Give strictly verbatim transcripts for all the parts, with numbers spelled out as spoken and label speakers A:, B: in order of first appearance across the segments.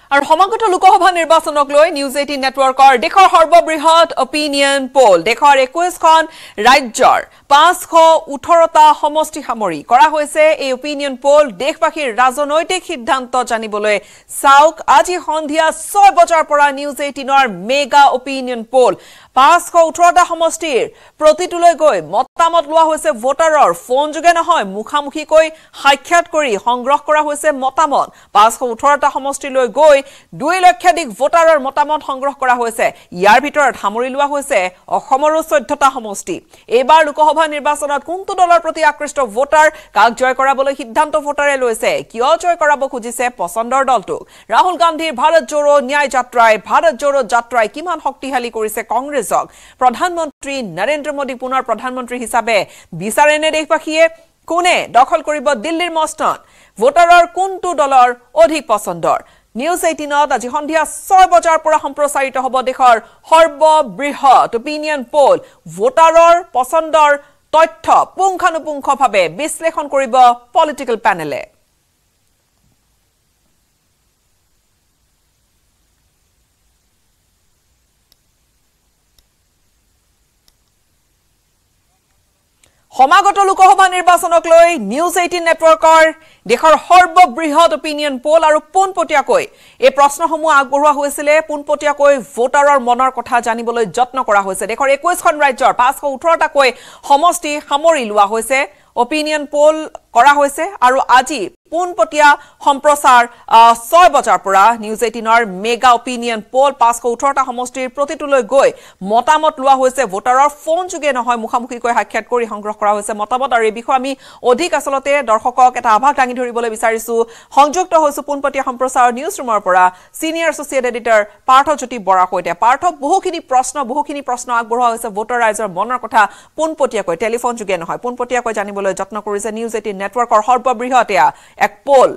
A: আৰু সমাগত লোকসভা নিৰ্বাচনক লৈ নিউজ এইটিন নেটৱৰ্কৰ দেশৰ সৰ্ববৃহৎ অপিনিয়ন পোল দেশৰ একৈশখন ৰাজ্যৰ পাঁচশ ওঠৰটা সমষ্টি সামৰি কৰা হৈছে এই অপিনিয়ন পোল দেশবাসীৰ ৰাজনৈতিক সিদ্ধান্ত জানিবলৈ চাওক আজি সন্ধিয়া ছয় বজাৰ পৰা নিউজ এইটিনৰ মেগা অপিনিয়ন পোল পাঁচশ ওঠৰটা সমষ্টিৰ প্ৰতিটোলৈ গৈ মতামত লোৱা হৈছে ভোটাৰৰ ফোন যোগে নহয় মুখামুখিকৈ সাক্ষাৎ কৰি সংগ্ৰহ কৰা হৈছে মতামত পাঁচশ ওঠৰটা সমষ্টিলৈ গৈ দুই লক্ষাধিক ভোটাৰৰ মতামত সংগ্ৰহ কৰা হৈছে ইয়াৰ ভিতৰত সামৰি লোৱা হৈছে অসমৰ চৈধ্যটা সমষ্টি এবাৰ লোকসভা নিৰ্বাচনত কোনটো দলৰ প্ৰতি আকৃষ্ট ভোটাৰ কাক জয় কৰাবলৈ সিদ্ধান্ত ভোটাৰে লৈছে কিয় জয় কৰাব খুজিছে পছন্দৰ দলটোক ৰাহুল গান্ধীৰ ভাৰত জোড়ো ন্যায় যাত্ৰাই ভাৰত জোড়ো যাত্ৰাই কিমান শক্তিশালী কৰিছে কংগ্ৰেছক প্ৰধানমন্ত্ৰী নৰেন্দ্ৰ মোদী পুনৰ প্ৰধানমন্ত্ৰী হিচাপে বিচাৰেনে দেশবাসীয়ে কোনে দখল কৰিব দিল্লীৰ মস্তন ভোটাৰৰ কোনটো দলৰ অধিক পছন্দৰ নিউজ এইটিনত আজি সন্ধিয়া ছয় বজাৰ পৰা সম্প্ৰচাৰিত হ'ব দেশৰ সৰ্ববৃহৎ অপিনিয়ন পোল ভোটাৰৰ পছন্দৰ তথ্য পুংখানুপুংখভাৱে বিশ্লেষণ কৰিব পলিটিকেল পেনেলে সমাগত লোকসভা নিৰ্বাচনক লৈ নিউজ এইটিন নেটৱৰ্কৰ দেশৰ সৰ্ববৃহৎ অপিনিয়ন পোল আৰু পোনপটীয়াকৈ এই প্ৰশ্নসমূহ আগবঢ়োৱা হৈছিল পোনপটীয়াকৈ ভোটাৰৰ মনৰ কথা জানিবলৈ যত্ন কৰা হৈছে দেশৰ একৈশখন ৰাজ্যৰ পাঁচশ ওঠৰটাকৈ সমষ্টি সামৰি লোৱা হৈছে অপিনিয়ন পোল কৰা হৈছে আৰু আজি পোনপটীয়া সম্প্ৰচাৰ ছয় বজাৰ পৰা নিউজ এইটিনৰ মেগা অপিনিয়ন পোল পাঁচশ ওঠৰটা সমষ্টিৰ প্ৰতিটোলৈ গৈ মতামত লোৱা হৈছে ভোটাৰৰ ফোন যোগে নহয় মুখামুখিকৈ সাক্ষাৎ কৰি সংগ্ৰহ কৰা হৈছে মতামত আৰু এই বিষয়ে আমি অধিক আসলতে দৰ্শকক এটা আভাস দাঙি ধৰিবলৈ বিচাৰিছো সংযুক্ত হৈছো পোনপটীয়া সম্প্ৰচাৰ নিউজ ৰুমৰ পৰা senior associate editor Parthajyoti Bora কৈতে পাৰ্থ বহুখিনি প্ৰশ্ন বহুখিনি প্ৰশ্ন আগবঢ়োৱা হৈছে ভোটাৰ ৰাইজৰ মনৰ কথা পোনপটীয়াকৈ টেলিফোন যোগে নহয় পোনপটীয়াকৈ জানিবলৈ যত্ন কৰিছে নিউজ এইটিন নেটৱৰ্কৰ সৰ্ববৃহৎ এক পোল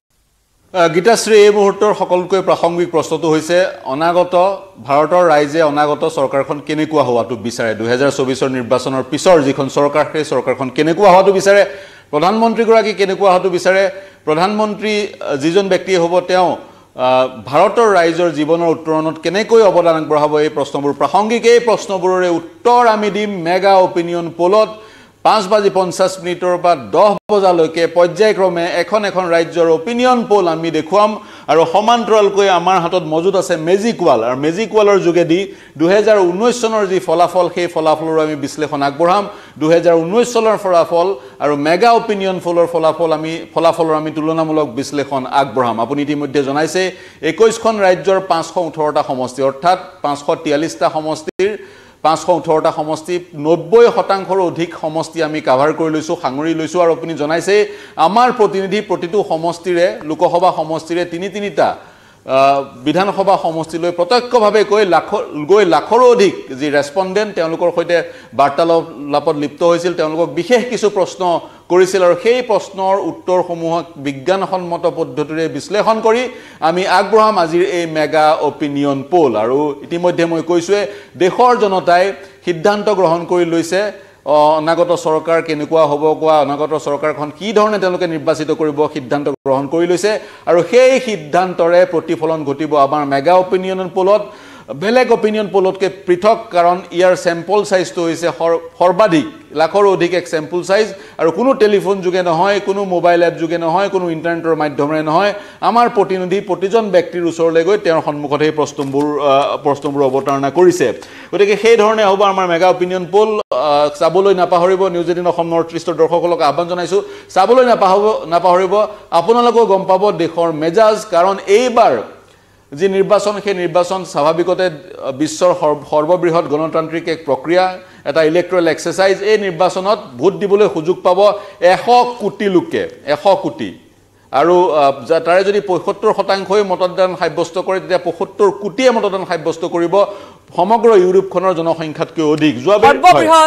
B: গীতাশ্ৰী এই মুহূৰ্তৰ সকলোকৈ প্ৰাসংগিক প্ৰশ্নটো হৈছে অনাগত ভাৰতৰ ৰাইজে অনাগত চৰকাৰখন কেনেকুৱা হোৱাটো বিচাৰে দুই হাজাৰ চৌবিশৰ নিৰ্বাচনৰ পিছৰ যিখন চৰকাৰ সেই চৰকাৰখন কেনেকুৱা হোৱাটো বিচাৰে প্ৰধানমন্ত্ৰীগৰাকী কেনেকুৱা হোৱাটো বিচাৰে প্ৰধানমন্ত্ৰী যিজন ব্যক্তিয়ে হ'ব তেওঁ ভাৰতৰ ৰাইজৰ জীৱনৰ উত্তৰণত কেনেকৈ অৱদান আগবঢ়াব এই প্ৰশ্নবোৰ প্ৰাসংগিক এই প্ৰশ্নবোৰৰে উত্তৰ আমি দিম মেগা অপিনিয়ন পোলত পাঁচ বাজি পঞ্চাছ মিনিটৰ পৰা দহ বজালৈকে পৰ্যায়ক্ৰমে এখন এখন ৰাজ্যৰ অপিনিয়ন পোল আমি দেখুৱাম আৰু সমান্তৰালকৈ আমাৰ হাতত মজুত আছে মেজিক ৱাল আৰু মেজিক ৱালৰ যোগেদি দুই হাজাৰ ঊনৈছ চনৰ যি ফলাফল সেই ফলাফলৰ আমি বিশ্লেষণ আগবঢ়াম দুই হাজাৰ ঊনৈছ চনৰ ফলাফল আৰু মেগা অপিনিয়ন পোলৰ ফলাফল আমি ফলাফলৰ আমি তুলনামূলক বিশ্লেষণ আগবঢ়াম আপুনি ইতিমধ্যে জনাইছে একৈশখন ৰাজ্যৰ পাঁচশ ওঠৰটা সমষ্টি অৰ্থাৎ পাঁচশ তিয়াল্লিছটা সমষ্টিৰ পাঁচশ ওঠৰটা সমষ্টি নব্বৈ শতাংশৰ অধিক সমষ্টি আমি কাভাৰ কৰি লৈছো সাঙুৰি লৈছো আৰু আপুনি জনাইছে আমাৰ প্ৰতিনিধি প্ৰতিটো সমষ্টিৰে লোকসভা সমষ্টিৰে তিনি তিনিটা বিধানসভা সমষ্টিলৈ প্ৰত্যক্ষভাৱে গৈ লাখৰ গৈ লাখৰো অধিক যি ৰেছপণ্ডেণ্ট তেওঁলোকৰ সৈতে বাৰ্তালাপত লিপ্ত হৈছিল তেওঁলোকক বিশেষ কিছু প্ৰশ্ন কৰিছিল আৰু সেই প্ৰশ্নৰ উত্তৰসমূহক বিজ্ঞানসন্মত পদ্ধতিৰে বিশ্লেষণ কৰি আমি আগবঢ়াম আজিৰ এই মেগা অপিনিয়ন পোল আৰু ইতিমধ্যে মই কৈছোৱে দেশৰ জনতাই সিদ্ধান্ত গ্ৰহণ কৰি লৈছে অনাগত চৰকাৰ কেনেকুৱা হ'ব কোৱা অনাগত চৰকাৰখন কি ধৰণে তেওঁলোকে নিৰ্বাচিত কৰিব সিদ্ধান্ত গ্ৰহণ কৰি লৈছে আৰু সেই সিদ্ধান্তৰে প্ৰতিফলন ঘটিব আমাৰ মেগা অপিনিয়ন পোলত বেলেগ অপিনিয়ন পোলতকে পৃথক কাৰণ ইয়াৰ চেম্পল সাইজটো হৈছে সৰ্বাধিক লাখৰ অধিক এক চেম্পল সাইজ আৰু কোনো টেলিফোন যোগে নহয় কোনো মোবাইল এপ যোগে নহয় কোনো ইন্টাৰনেটৰ মাধ্যমেৰে নহয় আমাৰ প্ৰতিনিধি প্ৰতিজন ব্যক্তিৰ ওচৰলৈ গৈ তেওঁৰ সন্মুখত এই প্ৰশ্নবোৰ প্ৰশ্নবোৰ অৱতাৰণা কৰিছে গতিকে সেই ধৰণে হ'ব আমাৰ মেগা অপিনিয়ন পোল চাবলৈ নাপাহৰিব নিউজ এইটিন অসম নৰ্থ ইষ্টৰ দৰ্শকসকলক আহ্বান জনাইছো চাবলৈ নাপাহৰিব নাপাহৰিব আপোনালোকেও গম পাব দেশৰ মেজাজ কাৰণ এইবাৰ যি নিৰ্বাচন সেই নিৰ্বাচন স্বাভাৱিকতে বিশ্বৰ সৰ্ববৃহৎ গণতান্ত্ৰিক এক প্ৰক্ৰিয়া এটা ইলেক্ট্ৰল এক্সাৰসাইজ এই নিৰ্বাচনত ভোট দিবলৈ সুযোগ পাব এশ কোটি লোকে এশ কোটি আৰু তাৰে যদি পঁয়সত্তৰ শতাংশই মতদান সাব্যস্ত কৰে তেতিয়া পঁয়সত্তৰ কোটিয়ে মতদান সাব্যস্ত কৰিব সমগ্ৰ ইউৰোপখনৰ জনসংখ্যাতকৈ অধিক যোৱা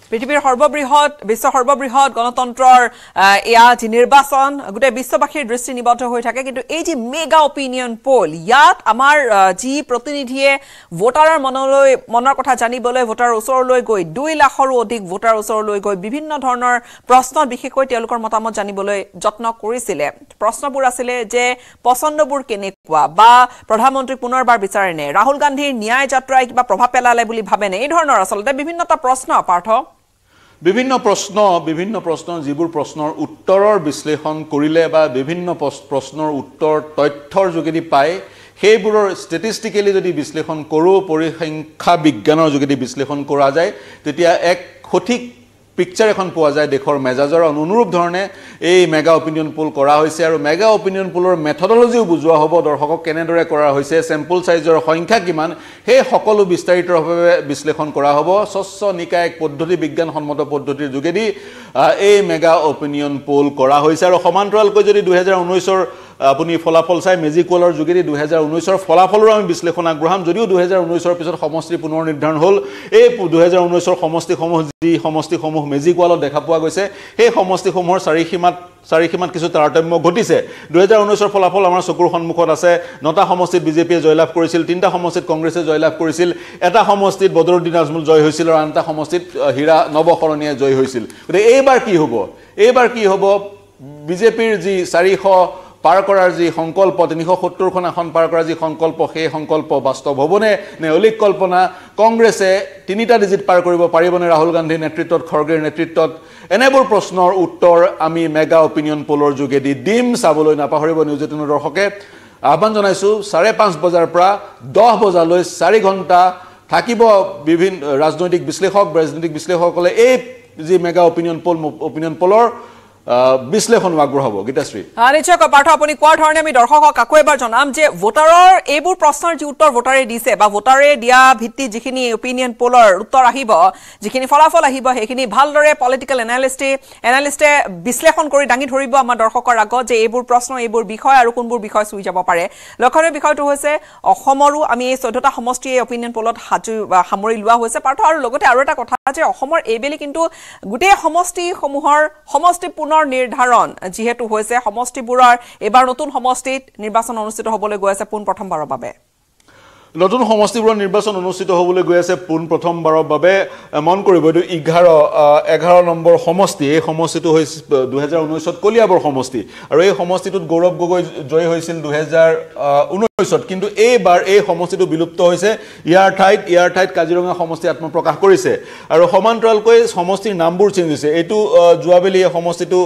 A: পৃথিৱীৰ সৰ্ববৃহৎ বিশ্ব সৰ্ববৃহৎ গণতন্ত্ৰৰ এয়া যি নিৰ্বাচন গোটেই বিশ্ববাসীৰ দৃষ্টি নিবদ্ধ হৈ থাকে কিন্তু এই যি মেগা অপিনিয়ন পোল ইয়াত আমাৰ যি প্ৰতিনিধিয়ে ভোটাৰৰ মনলৈ মনৰ কথা জানিবলৈ ভোটাৰৰ ওচৰলৈ গৈ দুই লাখৰো অধিক ভোটাৰৰ ওচৰলৈ গৈ বিভিন্ন ধৰণৰ প্ৰশ্ন বিশেষকৈ তেওঁলোকৰ মতামত জানিবলৈ যত্ন কৰিছিলে প্ৰশ্নবোৰ আছিলে যে পছন্দবোৰ কেনেকুৱা বা প্ৰধানমন্ত্ৰী পুনৰবাৰ বিচাৰেনে ৰাহুল গান্ধীৰ ন্যায় যাত্ৰাই কিবা প্ৰভাৱ পেলালে বুলি ভাবেনে এই ধৰণৰ আচলতে বিভিন্নটা প্ৰশ্ন পাৰ্থ
B: বিভিন্ন প্ৰশ্ন বিভিন্ন প্ৰশ্ন যিবোৰ প্ৰশ্নৰ উত্তৰৰ বিশ্লেষণ কৰিলে বা বিভিন্ন প্ৰশ্নৰ উত্তৰ তথ্যৰ যোগেদি পায় সেইবোৰৰ ষ্টেটিষ্টিকেলি যদি বিশ্লেষণ কৰোঁ পৰিসংখ্যা বিজ্ঞানৰ যোগেদি বিশ্লেষণ কৰা যায় তেতিয়া এক সঠিক পিকচাৰ এখন পোৱা যায় দেশৰ মেজাজৰ অনুৰূপ ধৰণে এই মেগা অপিনিয়ন পোল কৰা হৈছে আৰু মেগা অপিনিয়ন পোলৰ মেথডলজিও বুজোৱা হ'ব দৰ্শকক কেনেদৰে কৰা হৈছে চেম্পল সাইজৰ সংখ্যা কিমান সেই সকলো বিস্তাৰিতভাৱে বিশ্লেষণ কৰা হ'ব স্বচ্ছ নিকায় এক পদ্ধতি বিজ্ঞানসন্মত পদ্ধতিৰ যোগেদি এই মেগা অপিনিয়ন পোল কৰা হৈছে আৰু সমান্তৰালকৈ যদি দুই হাজাৰ ঊনৈশৰ আপুনি ফলাফল চাই মেজিক ৱালৰ যোগেদি দুই হাজাৰ ঊনৈশৰ ফলাফলৰ আমি বিশ্লেষণ আগবঢ়াম যদিও দুই হাজাৰ ঊনৈশৰ পিছত সমষ্টি পুনৰ নিৰ্ধাৰণ হ'ল এই দুই হাজাৰ ঊনৈশৰ সমষ্টিসমূহ যি সমষ্টিসমূহ মেজিক ৱালত দেখা পোৱা গৈছে সেই সমষ্টিসমূহৰ চাৰিসীমাত চাৰিসীমাত কিছু তাৰতম্য ঘটিছে দুই হাজাৰ ঊনৈশৰ ফলাফল আমাৰ চকুৰ সন্মুখত আছে নটা সমষ্টিত বিজেপিয়ে জয়লাভ কৰিছিল তিনিটা সমষ্টিত কংগ্ৰেছে জয়লাভ কৰিছিল এটা সমষ্টিত বদৰুদ্দিন আজমল জয় হৈছিল আৰু আনটা সমষ্টিত হীৰা নৱশৰণীয়ে জয় হৈছিল গতিকে এইবাৰ কি হ'ব এইবাৰ কি হ'ব বিজেপিৰ যি চাৰিশ পাৰ কৰাৰ যি সংকল্প তিনিশ সত্তৰখন আসন পাৰ কৰাৰ যি সংকল্প সেই সংকল্প বাস্তৱ হ'বনে নে অলিক কল্পনা কংগ্ৰেছে তিনিটা ডিজিট পাৰ কৰিব পাৰিবনে ৰাহুল গান্ধীৰ নেতৃত্বত খৰগেৰ নেতৃত্বত এনেবোৰ প্ৰশ্নৰ উত্তৰ আমি মেগা অপিনিয়ন পোলৰ যোগেদি দিম চাবলৈ নাপাহৰিব নিউজ এইটিনৰ দৰ্শকে আহ্বান জনাইছোঁ চাৰে পাঁচ বজাৰ পৰা দহ বজালৈ চাৰি ঘণ্টা থাকিব বিভিন্ন ৰাজনৈতিক বিশ্লেষক ৰাজনৈতিক বিশ্লেষকসকলে এই যি মেগা অপিনিয়ন পোল অপিনিয়ন পোলৰ বিশ্লেষণ আগবঢ়াব গীতাশ্ৰী
A: নিশ্চয় পাৰ্থ আপুনি কোৱাৰ ধৰণে আমি দৰ্শকক আকৌ এবাৰ জনাম যে ভোটাৰৰ এইবোৰ প্ৰশ্নৰ যি উত্তৰ ভোটাৰে দিছে বা ভোটাৰে দিয়া ভিত্তিত যিখিনি অপিনিয়ন পোলৰ উত্তৰ আহিব যিখিনি ফলাফল আহিব সেইখিনি ভালদৰে পলিটিকেল এনালিষ্টে এনালিষ্টে বিশ্লেষণ কৰি দাঙি ধৰিব আমাৰ দৰ্শকৰ আগত যে এইবোৰ প্ৰশ্ন এইবোৰ বিষয় আৰু কোনবোৰ বিষয় চুই যাব পাৰে লক্ষণীয় বিষয়টো হৈছে অসমৰো আমি এই চৈধ্যটা সমষ্টি এই অপিনিয়ন পোলত সামৰি লোৱা হৈছে পাৰ্থ আৰু লগতে আৰু এটা কথা যে অসমৰ এইবেলি কিন্তু গোটেই সমষ্টিসমূহৰ সমষ্টি নিৰ্ধাৰণ যেহেতু হৈছে সমষ্টিবোৰৰ এবাৰ নতুন সমষ্টিত নিৰ্বাচন অনুষ্ঠিত হ'বলৈ গৈ আছে পোন প্ৰথমবাৰৰ বাবে
B: নতুন সমষ্টিবোৰৰ নিৰ্বাচন অনুষ্ঠিত হ'বলৈ গৈ আছে পোন প্ৰথমবাৰৰ বাবে মন কৰিব এইটো এঘাৰ এঘাৰ নম্বৰ সমষ্টি এই সমষ্টিটো হৈছে দুই হাজাৰ ঊনৈশত কলিয়াবৰ সমষ্টি আৰু এই সমষ্টিটোত গৌৰৱ গগৈ জয় হৈছিল দুই হাজাৰ ঊনৈশত কিন্তু এইবাৰ এই সমষ্টিটো বিলুপ্ত হৈছে ইয়াৰ ঠাইত ইয়াৰ ঠাইত কাজিৰঙা সমষ্টি আত্মপ্ৰকাশ কৰিছে আৰু সমান্তৰালকৈ সমষ্টিৰ নামবোৰ চেঞ্জ হৈছে এইটো যোৱাবেলি এই সমষ্টিটো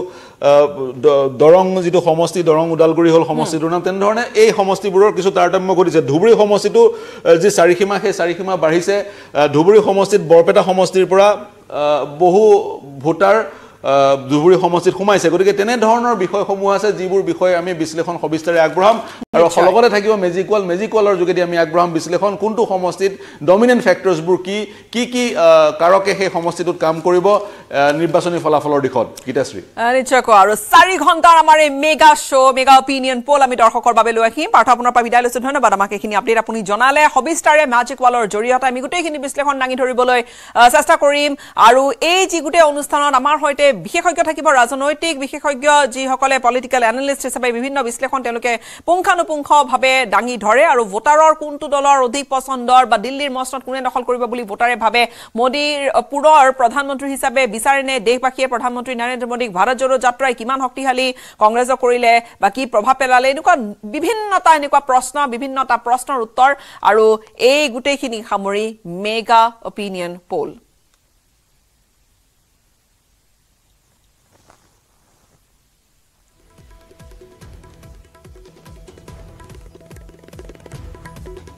B: দৰং যিটো সমষ্টি দৰং ওদালগুৰি হ'ল সমষ্টিটোৰ নাম তেনেধৰণে এই সমষ্টিবোৰৰ কিছু তাৰতম্য ঘটিছে ধুবুৰী সমষ্টিটো যি চাৰিসীমা সেই চাৰিসীমা বাঢ়িছে ধুবুৰী সমষ্টিত বৰপেটা সমষ্টিৰ পৰা বহু ভোটাৰ ধুবুৰী সমষ্টিত সোমাইছে গতিকে তেনেধৰণৰ বিষয়সমূহ আছে যিবোৰ বিষয় আমি বিশ্লেষণ সবিস্তাৰে আগবঢ়াম আৰু লগতে থাকিব মেজিক ৱাল মেজিক ৱালৰ যোগেদি আমি আগবঢ়াম বিশ্লেষণ কোনটো সমষ্টিত ডমিনেণ্ট ফেক্টৰ্ছবোৰ কি কি কি কাৰকে সেই সমষ্টিটোত কাম কৰিব নিৰ্বাচনী ফলাফলৰ দিশত গীতাশ্ৰী
A: নিশ্চয়কৈ আৰু চাৰি ঘণ্টাৰ আমাৰ এই mega show' mega opinion poll আমি দৰ্শকৰ বাবে লৈ আহিম পাৰ্থ আপোনাৰ পৰা বিদায় লৈছোঁ ধন্যবাদ আমাক এইখিনি আপডেট আপুনি জনালে সবিস্তাৰে মেজিক ৱালৰ জৰিয়তে আমি গোটেইখিনি বিশ্লেষণ দাঙি ধৰিবলৈ চেষ্টা কৰিম আৰু এই যি গোটেই অনুষ্ঠানত আমাৰ সৈতে বিশেষজ্ঞ থাকিব ৰাজনৈতিক বিশেষজ্ঞ যিসকলে পলিটিকেল এনালিষ্ট হিচাপে বিভিন্ন বিশ্লেষণ তেওঁলোকে পুংখানুপুংখভাৱে দাঙি ধৰে আৰু ভোটাৰৰ কোনটো দলৰ অধিক পছন্দৰ বা দিল্লীৰ মসনদ কোনে দখল কৰিব বুলি ভোটাৰে ভাবে মোদীৰ পুনৰ প্ৰধানমন্ত্ৰী হিচাপে বিচাৰেনে দেশবাসীয়ে প্ৰধানমন্ত্ৰী নৰেন্দ্ৰ মোদীক ভাৰত জোড়ো যাত্ৰাই কিমান শক্তিশালী কংগ্ৰেছক কৰিলে বা কি প্ৰভাৱ পেলালে এনেকুৱা বিভিন্নটা এনেকুৱা প্ৰশ্ন বিভিন্নটা প্ৰশ্নৰ উত্তৰ আৰু এই গোটেইখিনি সামৰি মেগা অপিনিয়ন পোল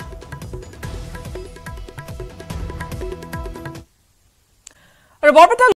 A: বৰপেটা